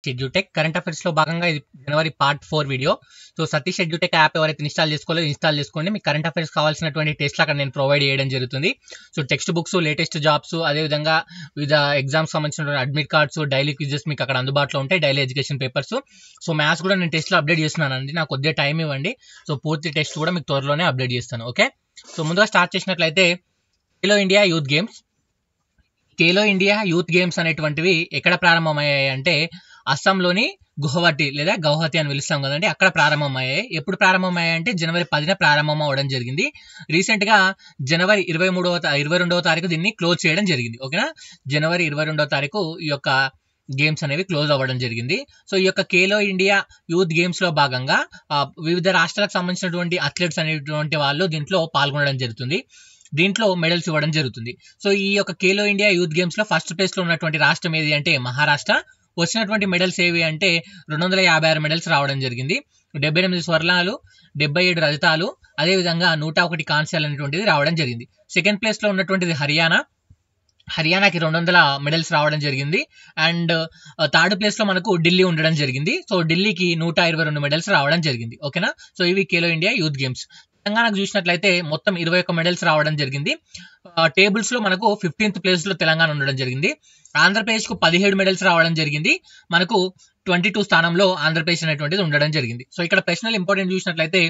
Edutech current affairs లో భాగంగా ఇది జనవరి part 4 video. So Satish edutech app ఎవరైతే ఇన్స్టాల్ చేసుకోవాలో ఇన్స్టాల్ చేసుకోండి. మీకు కరెంట్ అఫైర్స్ కావాల్సినటువంటి టెస్ట్లు అక్కడ నేను ప్రొవైడ్ చేయడం జరుగుతుంది. So text books, latest jobs, అదేవిధంగా వివిధ ఎగ్జామ్స్ సంబంధించిన అడ్మిట్ కార్డ్స్, డైలీ క్విజెస్ మీకు అక్కడ అందుబాటులో ఉంటాయి, daily education papers. So maths కూడా నేను టెస్ట్లో అప్డేట్ చేస్తున్నానండి, నాకు కొద్దిగా టైం ఇవ్వండి. సో పూర్తి టెస్ట్ కూడా మీకు త్వరలోనే అప్డేట్ చేస్తాను. ఓకే, సో ముందుగా స్టార్ట్ చేసినట్లయితే Khelo India youth games. Khelo India youth games అనేటువంటివి ఎక్కడ ప్రారంభమయ్యాయి అంటే అస్సాంలోని గుహవటి లేదా గౌహతి అని పిలుస్తాం కదండి, అక్కడ ప్రారంభమయ్యాయి. ఎప్పుడు ప్రారంభమయ్యాయి అంటే జనవరి 10న ప్రారంభం అవ్వడం జరిగింది. రీసెంట్ గా జనవరి 22వ తారీఖు దీన్ని క్లోజ్ చేయడం జరిగింది. ఓకేనా, జనవరి 22వ తారీఖు ఈ యొక్క గేమ్స్ అనేవి క్లోజ్ అవ్వడం జరిగింది. సో ఈ యొక్క ఖేలో ఇండియా యూత్ గేమ్స్ లో భాగంగా వివిధ రాష్ట్రాలకు సంబంధించినటువంటి అథ్లెట్స్ అనేటువంటి వాళ్ళు దీంట్లో పాల్గొనడం జరుగుతుంది. దీంట్లో మెడల్స్ ఇవ్వడం జరుగుతుంది. సో ఈ యొక్క ఖేలో ఇండియా యూత్ గేమ్స్ లో ఫస్ట్ ప్లేస్ లో ఉన్నటువంటి రాష్ట్రం ఏది అంటే మహారాష్ట్ర. వచ్చినటువంటి మెడల్స్ ఏవి అంటే 256 మెడల్స్ రావడం జరిగింది. 78 స్వర్ణాలు, 77 రజతాలు, అదేవిధంగా 101 కాంస్యాలు అనేటువంటిది రావడం జరిగింది. సెకండ్ ప్లేస్ లో ఉన్నటువంటిది హర్యానాకి 200 మెడల్స్ రావడం జరిగింది. అండ్ థర్డ్ ప్లేస్ లో మనకు ఢిల్లీ ఉండడం జరిగింది. సో ఢిల్లీకి 122 మెడల్స్ రావడం జరిగింది. ఓకేనా, సో ఇవి ఖేలో ఇండియా యూత్ గేమ్స్. తెలంగాణకు చూసినట్లయితే మొత్తం 21 మెడల్స్ రావడం జరిగింది. టేబుల్స్ లో మనకు 15th ప్లేస్ లో తెలంగాణ ఉండడం జరిగింది. ఆంధ్రప్రదేశ్ కు 17 మెడల్స్ రావడం జరిగింది. మనకు 22 స్థానంలో ఆంధ్రప్రదేశ్ అనేటువంటిది ఉండడం జరిగింది. సో ఇక్కడ ప్రశ్నలు ఇంపార్టెంట్ చూసినట్లయితే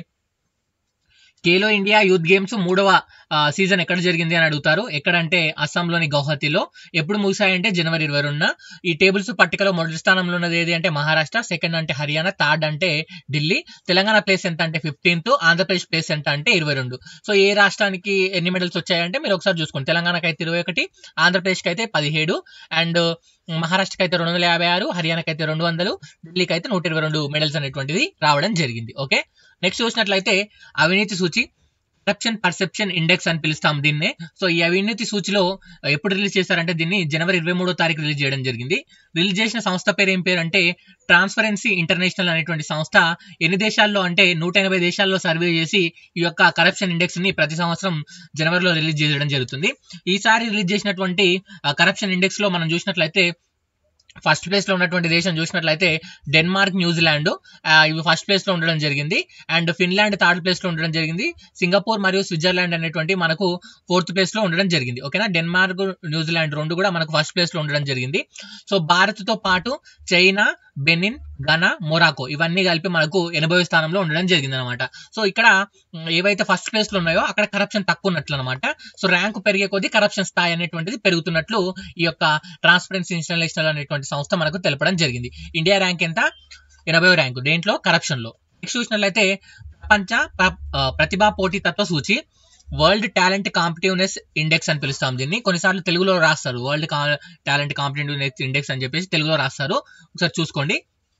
ఖేలో ఇండియా యూత్ గేమ్స్ 3వ సీజన్ ఎక్కడ జరిగింది అని అడుగుతారు. ఎక్కడంటే అస్సాంలోని గౌహతిలో. ఎప్పుడు ముగిసాయంటే జనవరి 22న. ఈ టేబుల్స్ పట్టికలో మొదటి స్థానంలో ఉన్నది ఏది అంటే మహారాష్ట్ర, సెకండ్ అంటే హర్యానా, థర్డ్ అంటే ఢిల్లీ. తెలంగాణ ప్లేస్ ఎంత అంటే 15th, ఆంధ్రప్రదేశ్ ప్లేస్ ఎంత అంటే 22. సో ఏ రాష్ట్రానికి ఎన్ని మెడల్స్ వచ్చాయంటే మీరు ఒకసారి చూసుకోండి. తెలంగాణకి అయితే 21, ఆంధ్రప్రదేశ్కి అయితే 17, అండ్ మహారాష్ట్రకి అయితే 256, హర్యానాకి అయితే 200, ఢిల్లీకి అయితే 122 మెడల్స్ అనేటువంటిది రావడం జరిగింది. ఓకే, నెక్స్ట్ చూసినట్లయితే అవినీతి సూచి, కరప్షన్ పర్సెప్షన్ ఇండెక్స్ అని పిలుస్తాం దీన్నే. సో ఈ అవినీతి సూచిలో ఎప్పుడు రిలీజ్ చేశారంటే దీన్ని జనవరి 23వ తారీఖు రిలీజ్ చేయడం జరిగింది. రిలీజ్ చేసిన సంస్థ పేరు ఏం పేరు అంటే ట్రాన్స్పరెన్సీ ఇంటర్నేషనల్ అనేటువంటి సంస్థ. ఎన్ని దేశాల్లో అంటే 180 దేశాల్లో సర్వే చేసి ఈ యొక్క కరప్షన్ ఇండెక్స్ ని ప్రతి సంవత్సరం జనవరిలో రిలీజ్ చేయడం జరుగుతుంది. ఈసారి రిలీజ్ చేసినటువంటి కరప్షన్ ఇండెక్స్ లో మనం చూసినట్లయితే ఫస్ట్ ప్లేస్ లో ఉన్నటువంటి దేశం చూసినట్లయితే డెన్మార్క్, న్యూజిలాండ్ ఇవి ఫస్ట్ ప్లేస్ లో ఉండడం జరిగింది. అండ్ ఫిన్లాండ్ థర్డ్ ప్లేస్ లో ఉండడం జరిగింది. సింగపూర్ మరియు స్విట్జర్లాండ్ అనేటువంటి మనకు 4th ప్లేస్ లో ఉండడం జరిగింది. ఓకేనా, డెన్మార్క్, న్యూజిలాండ్ రెండు కూడా మనకు ఫస్ట్ ప్లేస్ లో ఉండడం జరిగింది. సో భారత్ తో పాటు చైనా, బెనిన్, ఘనా, మొరాకో ఇవన్నీ కలిపి మనకు 80వ స్థానంలో ఉండడం జరిగింది అనమాట. సో ఇక్కడ ఏవైతే ఫస్ట్ ప్లేస్ లో ఉన్నాయో అక్కడ కరప్షన్ తక్కువ ఉన్నట్లు అనమాట. సో ర్యాంకు పెరిగే కొద్దీ కరప్షన్ స్థాయి అనేటువంటిది పెరుగుతున్నట్లు ఈ యొక్క ట్రాన్స్పరెన్సీ ఇంటర్నేషనల్ అనేటువంటి సంస్థ మనకు తెలపడం జరిగింది. ఇండియా ర్యాంక్ ఎంత? 80వ ర్యాంకు దేంట్లో? కరప్షన్ లో. నెక్స్ట్ చూసినట్లయితే ప్రపంచ ప్రతిభా పోటీతత్వ సూచి, వరల్డ్ టాలెంట్ కాంపిటివ్నెస్ ఇండెక్స్ అని పిలుస్తాం దీన్ని. కొన్నిసార్లు తెలుగులో రాస్తారు వరల్డ్ టాలెంట్ కాంపిటివ్నెస్ ఇండెక్స్ అని చెప్పేసి తెలుగులో రాస్తారు, ఒకసారి చూసుకోండి.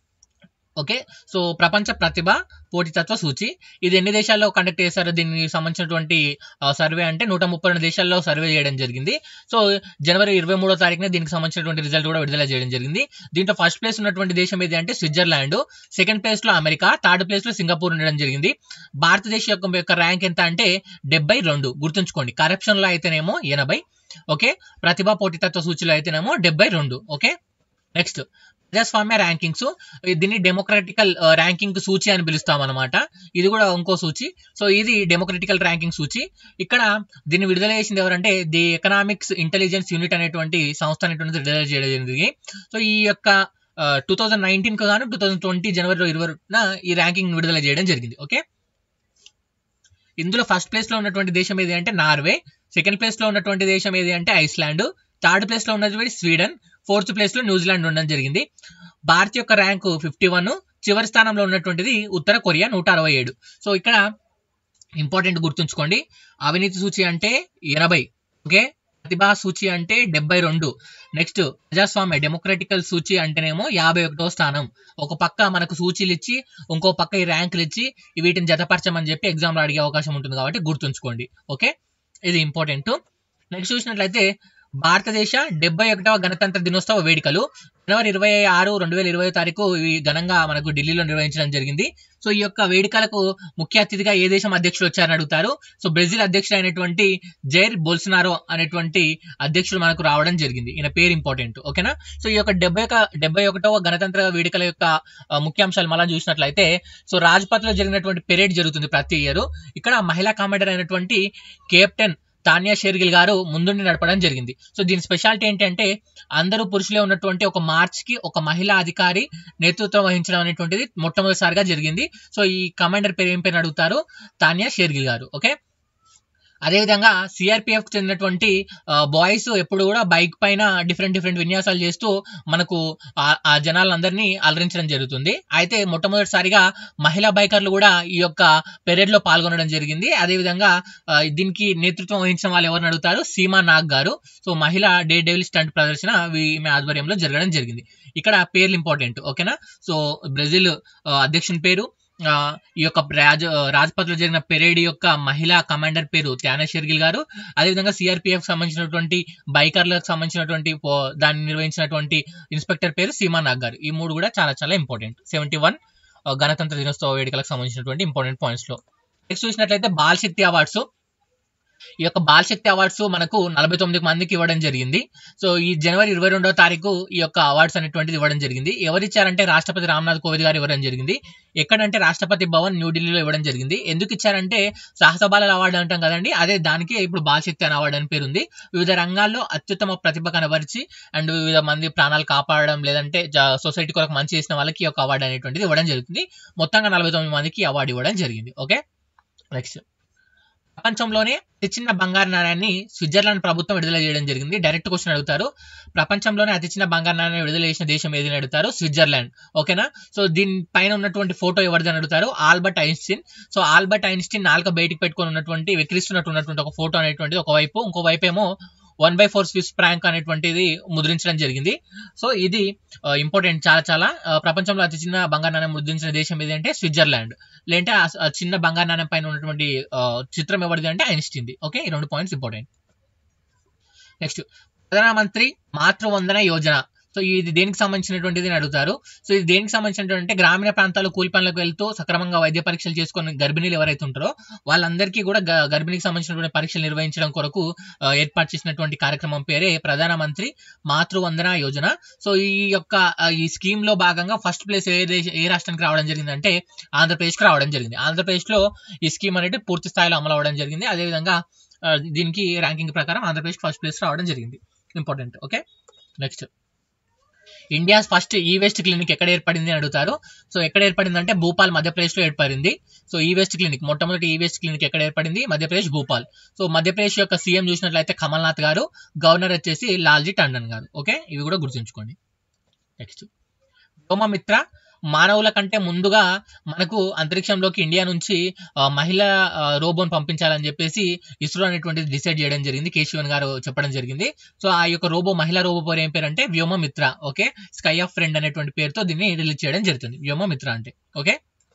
ఓకే, సో ప్రపంచ ప్రతిభ పోటీతత్వ సూచి ఇది ఎన్ని దేశాల్లో కండక్ట్ చేశారో దీనికి సంబంధించినటువంటి సర్వే అంటే 132 దేశాల్లో సర్వే చేయడం జరిగింది. సో జనవరి 23వ తారీఖున దీనికి సంబంధించినటువంటి రిజల్ట్ కూడా విడుదల చేయడం జరిగింది. దీంట్లో ఫస్ట్ ప్లేస్ ఉన్నటువంటి దేశం ఏది అంటే స్విట్జర్లాండ్, సెకండ్ ప్లేస్ లో అమెరికా, థర్డ్ ప్లేస్ లో సింగపూర్ ఉండడం జరిగింది. భారతదేశం యొక్క ర్యాంక్ ఎంత అంటే 72. గుర్తుంచుకోండి, కరప్షన్ లో అయితేనేమో 80, ఓకే, ప్రతిభా పోటీతత్వ సూచిలో అయితేనేమో 72. ఓకే, నెక్స్ట్ ప్రజాస్వామ్య ర్యాంకింగ్స్. దీన్ని డెమోక్రటికల్ ర్యాంకింగ్ సూచి అని పిలుస్తాం అనమాట. ఇది కూడా ఇంకో సూచి. సో ఇది డెమోక్రటికల్ ర్యాంకింగ్ సూచి. ఇక్కడ దీన్ని విడుదల చేసింది ఎవరంటే ది ఎకనామిక్స్ ఇంటెలిజెన్స్ యూనిట్ అనేటువంటి సంస్థ అనేటువంటిది విడుదల చేయడం జరిగింది. సో ఈ యొక్క 2019 కు గాను 2020 జనవరి 20న ఈ ర్యాంకింగ్ విడుదల చేయడం జరిగింది. ఓకే, ఇందులో ఫస్ట్ ప్లేస్ లో ఉన్నటువంటి దేశం ఏది అంటే నార్వే, సెకండ్ ప్లేస్ లో ఉన్నటువంటి దేశం ఏది అంటే ఐస్లాండ్, థర్డ్ ప్లేస్ లో ఉన్నటువంటి స్వీడన్, 4th ప్లేస్ లో న్యూజిలాండ్ ఉండడం జరిగింది. భారత్ యొక్క ర్యాంకు 51, చివరి స్థానంలో ఉన్నటువంటిది ఉత్తర కొరియా 167. సో ఇక్కడ ఇంపార్టెంట్ గుర్తుంచుకోండి, అవినీతి సూచి అంటే 80, ఓకే, ప్రతిభా సూచి అంటే 72, నెక్స్ట్ ప్రజాస్వామ్య డెమోక్రటికల్ సూచి అంటేనేమో 51వ స్థానం. ఒక పక్క మనకు సూచీలు ఇచ్చి ఇంకో పక్క ఈ ర్యాంకులు ఇచ్చి వీటిని జతపరచమని చెప్పి ఎగ్జామ్లో అడిగే అవకాశం ఉంటుంది కాబట్టి గుర్తుంచుకోండి. ఓకే, ఇది ఇంపార్టెంట్. నెక్స్ట్ చూసినట్లయితే భారతదేశ 71వ గణతంత్ర దినోత్సవ వేడుకలు జనవరి 26, 2020 ఇవి ఘనంగా మనకు ఢిల్లీలో నిర్వహించడం జరిగింది. సో ఈ యొక్క వేడుకలకు ముఖ్య అతిథిగా ఏ దేశం అధ్యక్షుడు వచ్చారని అడుగుతారు. సో బ్రెజిల్ అధ్యక్షుడు అయినటువంటి జైర్ బోల్సనారో అనేటువంటి అధ్యక్షుడు మనకు రావడం జరిగింది. ఈయన పేరు ఇంపార్టెంట్, ఓకేనా. సో ఈ యొక్క 71వ గణతంత్ర వేడుకల యొక్క ముఖ్యాంశాలు మళ్ళీ చూసినట్లయితే, సో రాజ్పథ్ లో జరిగినటువంటి పెరేడ్ జరుగుతుంది ప్రతి ఇయర్. ఇక్కడ మహిళా కమాండర్ అయినటువంటి కెప్టెన్ తానియా షేర్గిల్ గారు ముందుండి నడపడం జరిగింది. సో దీని స్పెషాలిటీ ఏంటంటే అందరూ పురుషులే ఉన్నటువంటి ఒక మార్చ్ కి ఒక మహిళా అధికారి నేతృత్వం వహించడం అనేటువంటిది మొట్టమొదటిసారిగా జరిగింది. సో ఈ కమాండర్ పేరు ఏం పేరు అడుగుతారు, తానియా షేర్గిల్ గారు. ఓకే, అదేవిధంగా సిఆర్పిఎఫ్ కు చెందినటువంటి బాయ్స్ ఎప్పుడు కూడా బైక్ పైన డిఫరెంట్ విన్యాసాలు చేస్తూ మనకు ఆ జనాలందరినీ అలరించడం జరుగుతుంది. అయితే మొట్టమొదటిసారిగా మహిళా బైకర్లు కూడా ఈ యొక్క పెరేడ్ లో పాల్గొనడం జరిగింది. అదేవిధంగా దీనికి నేతృత్వం వహించిన వాళ్ళు ఎవరిని అడుగుతారు, సీమా నాగ్ గారు. సో మహిళా డే డెవిల్ స్టంట్ ప్రదర్శన ఈమె ఆధ్వర్యంలో జరగడం జరిగింది. ఇక్కడ పేర్లు ఇంపార్టెంట్, ఓకేనా. సో బ్రెజిల్ అధ్యక్షుని పేరు, ఈ యొక్క రాజ్పథ్ లో జరిగిన పెరేడ్ యొక్క మహిళా కమాండర్ పేరు తానియా షేర్గిల్ గారు, అదేవిధంగా సిఆర్పిఎఫ్ సంబంధించినటువంటి బైకర్లకు సంబంధించినటువంటి దాన్ని నిర్వహించినటువంటి ఇన్స్పెక్టర్ పేరు సీమా నాగ్ గారు. ఈ మూడు కూడా చాలా ఇంపార్టెంట్ 71 గణతంత్ర దినోత్సవ వేడుకలకు సంబంధించినటువంటి ఇంపార్టెంట్ పాయింట్స్ లో. నెక్స్ట్ చూసినట్లయితే బాల్ శక్తి అవార్డ్స్. ఈ యొక్క బాల్ శక్తి అవార్డ్స్ మనకు 49 మందికి ఇవ్వడం జరిగింది. సో ఈ జనవరి 22వ తారీఖు ఈ యొక్క అవార్డ్స్ అనేటువంటిది ఇవ్వడం జరిగింది. ఎవరిచ్చారంటే రాష్ట్రపతి రామ్నాథ్ కోవింద్ గారు ఇవ్వడం జరిగింది. ఎక్కడంటే రాష్ట్రపతి భవన్ న్యూఢిల్లీలో ఇవ్వడం జరిగింది. ఎందుకు ఇచ్చారంటే సాహస బాలల అవార్డు అంటాం కదండి, అదే దానికి ఇప్పుడు బాల్ శక్తి అనే అవార్డు అని పేరు ఉంది. వివిధ రంగాల్లో అత్యుత్తమ ప్రతిభ కనబరిచి అండ్ వివిధ మంది ప్రాణాలు కాపాడడం లేదంటే సొసైటీ కొరకు మంచి చేసిన వాళ్ళకి ఈ యొక్క అవార్డు అనేటువంటిది ఇవ్వడం జరుగుతుంది. మొత్తంగా 49 మందికి అవార్డు ఇవ్వడం జరిగింది. ఓకే, నెక్స్ట్ ప్రపంచంలోనే అతి చిన్న బంగారు నాణ్యాన్ని స్విట్జర్లాండ్ ప్రభుత్వం విడుదల చేయడం జరిగింది. డైరెక్ట్ క్వశ్చన్ అడుగుతారు, ప్రపంచంలోనే అతి చిన్న బంగారు నాణ్యాన్ని విడుదల చేసిన దేశం ఏది అని అడుగుతారు, స్విట్జర్లాండ్. ఓకేనా. సో దీని పైన ఉన్నటువంటి ఫోటో ఎవరిదని అడుగుతారు, Albert Einstein. So Albert Einstein నాలుక బయటికి పెట్టుకొని ఉన్నటువంటి వెక్కిరిస్తున్నటువంటి ఒక ఫోటో అనేటువంటిది ఒకవైపు, ఇంకోవైపు ఏమో 1/4 స్విస్ ఫ్రాంక్ అనేటువంటిది ముద్రించడం జరిగింది. సో ఇది ఇంపార్టెంట్ చాలా. ప్రపంచంలో అతి చిన్న బంగారు నాణ్యం ముద్రించిన దేశం ఏది అంటే స్విట్జర్లాండ్. లేదంటే ఆ చిన్న బంగారు నాణ్యం పైన ఉన్నటువంటి చిత్రం ఎవరిది అంటే ఐన్స్టీన్ది. ఓకే, ఈ 2 పాయింట్స్ ఇంపార్టెంట్. నెక్స్ట్ ప్రధానమంత్రి మాతృవందన యోజన. సో ఇది దేనికి సంబంధించినటువంటిది అని అడుగుతారు. సో ఇది దేనికి సంబంధించినటువంటి గ్రామీణ ప్రాంతాల్లో కూలి పనులకు వెళ్తూ సక్రమంగా వైద్య పరీక్షలు చేసుకుని గర్భిణీలు ఎవరైతే ఉంటారో వాళ్ళందరికీ కూడా గర్భిణీకి సంబంధించినటువంటి పరీక్షలు నిర్వహించడం కొరకు ఏర్పాటు చేసినటువంటి కార్యక్రమం పేరే ప్రధానమంత్రి మాతృవందన యోజన. సో ఈ స్కీమ్ లో భాగంగా ఫస్ట్ ప్లేస్ ఏ రాష్ట్రానికి రావడం జరిగిందంటే ఆంధ్రప్రదేశ్కి రావడం జరిగింది. ఆంధ్రప్రదేశ్ లో ఈ స్కీమ్ అనేది పూర్తి స్థాయిలో అమలు అవ్వడం జరిగింది. అదేవిధంగా దీనికి ర్యాంకింగ్ ప్రకారం ఆంధ్రప్రదేశ్ ఫస్ట్ ప్లేస్ రావడం జరిగింది. Important. Okay, next India's first e-waste clinic ఎక్కడ ఏర్పడింది అని అడుగుతారు. సో ఎక్కడ ఏర్పడింది అంటే భూపాల్ మధ్యప్రదేశ్ లో ఏర్పడింది. సో ఈ వేస్ట్ క్లినిక్ మొట్టమొదటి ఈ వేస్ట్ క్లినిక్ ఎక్కడ ఏర్పడింది, మధ్యప్రదేశ్ భూపాల్. సో మధ్యప్రదేశ్ యొక్క సీఎం చూసినట్లయితే కమల్నాథ్ గారు, గవర్నర్ వచ్చేసి లాల్జీ టండన్ గారు. ఓకే, ఇవి కూడా గుర్తుంచుకోండి. నెక్స్ట్ వ్యోమమిత్ర. మానవుల కంటే ముందుగా మనకు అంతరిక్షంలోకి ఇండియా నుంచి మహిళా రోబోని పంపించాలని చెప్పేసి ఇస్రో అనేటువంటిది డిసైడ్ చేయడం జరిగింది. కేశవన్ గారు చెప్పడం జరిగింది. సో ఆ యొక్క మహిళా రోబో పేరు ఏం పేరు అంటే Vyommitra. Okay, sky of friend అనేటువంటి పేరుతో దీన్ని రిలీజ్ చేయడం జరుగుతుంది, వ్యోమమిత్ర అంటే. Okay,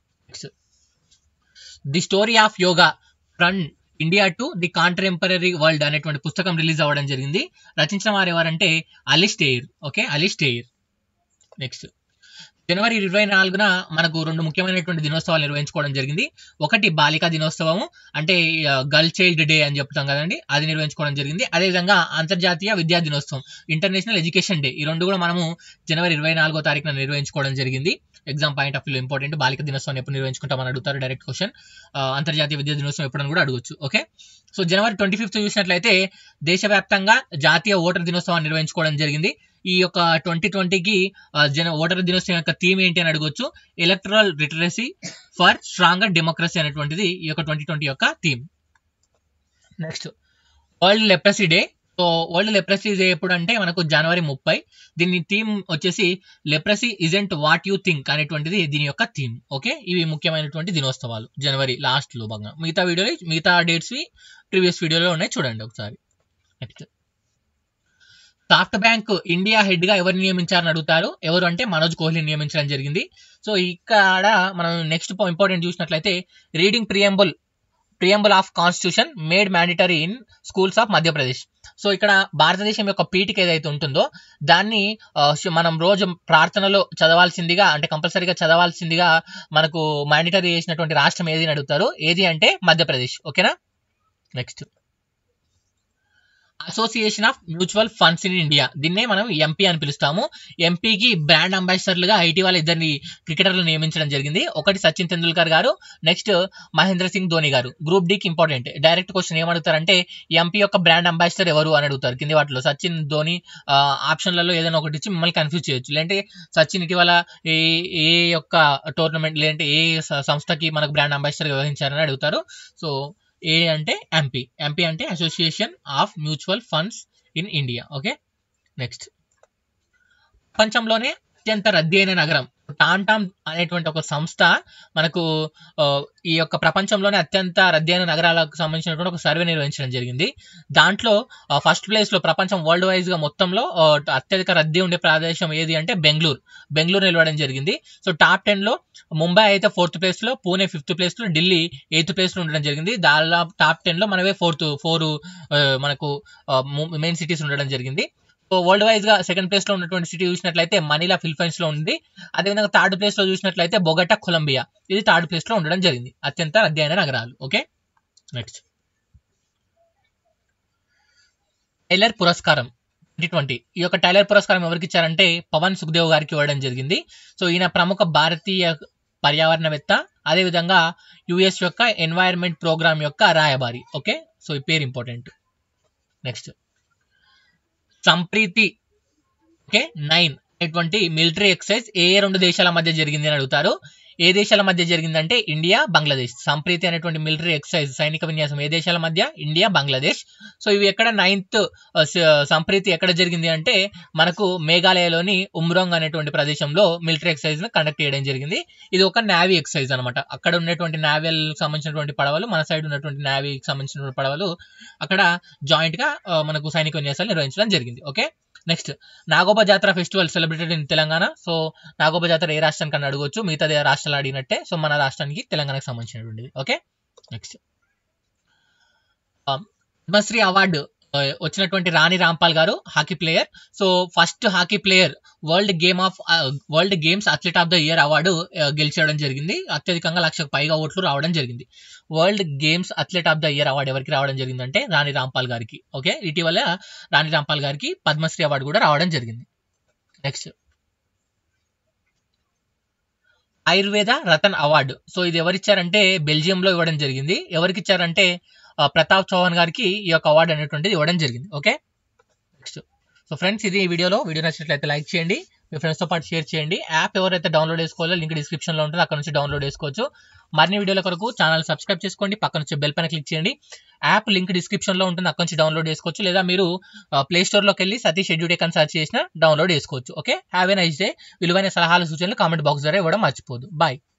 the story of yoga from India to the contemporary world అనేటువంటి పుస్తకం రిలీజ్ అవ్వడం జరిగింది. రచించిన వారు ఎవరంటే Alistair. Okay, Alistair. Next జనవరి 24న మనకు 2 ముఖ్యమైనటువంటి దినోత్సవాలు నిర్వహించుకోవడం జరిగింది. ఒకటి బాలికా దినోత్సవం, అంటే గర్ల్ చైల్డ్ డే అని చెప్తాం కదండి, అది నిర్వహించుకోవడం జరిగింది. అదేవిధంగా అంతర్జాతీయ విద్యా దినోత్సవం, ఇంటర్నేషనల్ ఎడ్యుకేషన్ డే. ఈ 2 కూడా మనము జనవరి 24వ తారీఖున నిర్వహించుకోవడం జరిగింది. Exam point of view important. బాలిక దినోత్సవం ఎప్పుడు నిర్వహించుకుంటామని అడుగుతారు, డైరెక్ట్ క్వశ్చన్. అంతర్జాతీయ విద్యా దినోత్సవం ఎప్పుడని కూడా అడగొచ్చు. ఓకే, సో జనవరి 25 చూసినట్లయితే దేశవ్యాప్తంగా జాతీయ ఓటర్ దినోత్సవాన్ని నిర్వహించుకోవడం జరిగింది. ఈ యొక్క 2020కి ఓటర్ దినోత్సవం యొక్క థీమ్ ఏంటి అని అడగొచ్చు, electoral literacy for stronger democracy అనేటువంటిది ఈ యొక్క 2020 యొక్క theme. Next world leprosy day. So world leprosy day ఎప్పుడు అంటే మనకు జనవరి 30. దీని థీమ్ వచ్చేసి leprosy isn't what you think అనేటువంటిది దీని యొక్క థీమ్. ఓకే, ఇవి ముఖ్యమైనటువంటి దినోత్సవాలు జనవరి లాస్ట్ లో భాగంగా. మిగతా డేట్స్ ప్రీవియస్ వీడియోలో ఉన్నాయి, చూడండి ఒకసారి. Next SoftBank India head గా ఎవరు నియమించారని అడుగుతారు. ఎవరు అంటే మనోజ్ కోహ్లీ నియమించడం జరిగింది. సో ఇక్కడ మనం నెక్స్ట్ ఇంపార్టెంట్ చూసినట్లయితే reading preamble of constitution made mandatory in schools of Madhya Pradesh. So ఇక్కడ భారతదేశం యొక్క పీఠిక ఏదైతే ఉంటుందో దాన్ని మనం రోజు ప్రార్థనలో చదవాల్సిందిగా, అంటే కంపల్సరీగా చదవాల్సిందిగా మనకు మ్యాండేటరీ చేసినటువంటి రాష్ట్రం ఏది అని అడుగుతారు. ఏది అంటే మధ్యప్రదేశ్. ఓకేనా. Next, association of mutual funds in India, దీన్నే మనం ఎంపీ అని పిలుస్తాము. ఎంపీకి బ్రాండ్ అంబాసిడర్లుగా ఇటీవల ఇద్దరిని క్రికెటర్లు నియమించడం జరిగింది. ఒకటి సచిన్ తెందూల్కర్ గారు, నెక్స్ట్ మహేంద్ర సింగ్ ధోని గారు. గ్రూప్ డికి ఇంపార్టెంట్ డైరెక్ట్ క్వశ్చన్ ఏమడుగుతారంటే ఎంపీ యొక్క బ్రాండ్ అంబాసిడర్ ఎవరు అని అడుగుతారు. కింది వాటిలో సచిన్, ధోని ఆప్షన్లలో ఏదైనా ఒకటి ఇచ్చి మిమ్మల్ని కన్ఫ్యూజ్ చేయొచ్చు. లేదంటే సచిన్ ఇటీవల ఏ యొక్క టోర్నమెంట్ లేదంటే ఏ సంస్థకి మనకు బ్రాండ్ అంబాసిడర్ వ్యవహరించారని అడుగుతారు. సో ఏ అంటే ఎంపీ. ఎంపీ అంటే association of mutual funds in India. Okay. Next, ప్రపంచంలోనే అత్యంత రద్దీ అయిన నగరం. టామ్టామ్ అనేటువంటి ఒక సంస్థ మనకు ఈ యొక్క ప్రపంచంలోనే అత్యంత రద్దీ అయిన నగరాలకు సంబంధించినటువంటి ఒక సర్వే నిర్వహించడం జరిగింది. దాంట్లో ఫస్ట్ ప్లేస్ లో ప్రపంచం వరల్డ్ వైజ్ గా మొత్తంలో అత్యధిక రద్దీ ఉండే ప్రదేశం ఏది అంటే బెంగళూరు నిలవడం జరిగింది. సో టాప్ 10 లో ముంబై అయితే 4th ప్లేస్ లో, పూణే 5th ప్లేస్ లో, ఢిల్లీ 8th ప్లేస్ లో ఉండడం జరిగింది. దాదాపు టాప్ 10 లో మనవే 4 మనకు మెయిన్ సిటీస్ ఉండడం జరిగింది. సో వరల్డ్ వైజ్ గా సెకండ్ ప్లేస్ లో ఉన్నటువంటి సిటీ చూసినట్లయితే మనీలా ఫిలిప్పైన్స్ లో ఉంది. అదేవిధంగా థర్డ్ ప్లేస్ లో చూసినట్లయితే బొగటా, కొలంబియా, ఇది థర్డ్ ప్లేస్ లో ఉండడం జరిగింది. అత్యంత రద్దీ అయిన నగరాలు. ఓకే. నెక్స్ట్, టైలర్ పురస్కారం 2020. ఈ యొక్క టైలర్ పురస్కారం ఎవరికి ఇచ్చారంటే పవన్ సుఖ్దేవ్ గారికి ఇవ్వడం జరిగింది. సో ఈయన ప్రముఖ భారతీయ పర్యావరణవేత్త, అదేవిధంగా యుఎస్ యొక్క ఎన్వైరన్మెంట్ ప్రోగ్రామ్ యొక్క రాయబారి. ఓకే. సో ఈ పేరు ఇంపార్టెంట్. నెక్స్ట్, సంప్రీతి 9 అనేటువంటి మిలిటరీ ఎక్సర్సైజ్ ఏ 2 దేశాల మధ్య జరిగింది అని అడుగుతారు. ఏ దేశాల మధ్య జరిగిందంటే ఇండియా, బంగ్లాదేశ్. సంప్రీతి అనేటువంటి మిలిటరీ ఎక్సర్సైజ్, సైనిక విన్యాసం ఏ దేశాల మధ్య? ఇండియా, బంగ్లాదేశ్. సో ఇవి ఎక్కడ 9th సంప్రీతి ఎక్కడ జరిగింది అంటే మనకు మేఘాలయలోని ఉమ్రోంగ్ అనేటువంటి ప్రదేశంలో మిలిటరీ ఎక్సర్సైజ్ ను కండక్ట్ చేయడం జరిగింది. ఇది ఒక నావీ ఎక్సర్సైజ్ అనమాట. అక్కడ ఉన్నటువంటి నావల్ సంబంధించినటువంటి పడవలు, మన సైడ్ ఉన్నటువంటి నావీకి సంబంధించినటువంటి పడవలు అక్కడ జాయింట్ గా మనకు సైనిక విన్యాసాలు నిర్వహించడం జరిగింది. Okay. Next, Nagoba Jatara festival celebrated in Telangana. So Nagoba Jatara ఏ రాష్ట్రానికి అని అడగొచ్చు, మిగతా రాష్ట్రాలు అడిగినట్టే. సో మన రాష్ట్రానికి తెలంగాణకు సంబంధించినటువంటిది. ఓకే. నెక్స్ట్, పద్మశ్రీ అవార్డు వచ్చినటువంటి రాణి రాంపాల్ గారు hockey player. So first hockey player world games athlete of the year award గెలిచడం జరిగింది. అత్యధికంగా 1,00,000 పైగా ఓట్లు రావడం జరిగింది. World games athlete of the year award ఎవరికి రావడం జరిగిందంటే రాణి రాంపాల్ గారికి. ఓకే. ఇటీవల రాణి రాంపాల్ గారికి పద్మశ్రీ అవార్డు కూడా రావడం జరిగింది. Next, Ayurveda Ratan award. So ఇది ఎవరిచ్చారంటే బెల్జియంలో ఇవ్వడం జరిగింది. ఎవరికి ఇచ్చారంటే ప్రతాప్ చౌహాన్ గారికి ఈ యొక్క అవార్డు అనేటువంటిది ఇవ్వడం జరిగింది. ఓకే. నెక్స్ట్, సో ఫ్రెండ్స్ ఇది ఈ వీడియో నచ్చినట్లయితే లైక్ చేయండి, మీ ఫ్రెండ్స్ తో పాటు షేర్ చేయండి. యాప్ ఎవరైతే డౌన్లోడ్ చేసుకోవాలో లింక్ డిస్క్రిప్షన్ లో ఉంటుంది, అక్కడ నుంచి డౌన్లోడ్ చేసుకోవచ్చు. మరిన్ని వీడియోల కొరకు ఛానల్ సబ్స్క్రైబ్ చేసుకోండి, పక్కన నుంచి బెల్ పైన క్లిక్ చేయండి. యాప్ లింక్ డిస్క్రిప్షన్ లో ఉంటుంది, అక్కడ నుంచి డౌన్లోడ్ చేసుకోవచ్చు. లేదా మీరు ప్లే స్టోర్ లోకి వెళ్ళి సతీష్ ఎడ్యుటెక్ అని సెర్చ్ చేసిన డౌన్లోడ్ చేసుకోవచ్చు. Okay. Have a nice day. విలువైన సలహాలు, సూచనలు కామెంట్ బాక్స్ ద్వారా ఇవ్వడం మర్చిపోదు. బాయ్.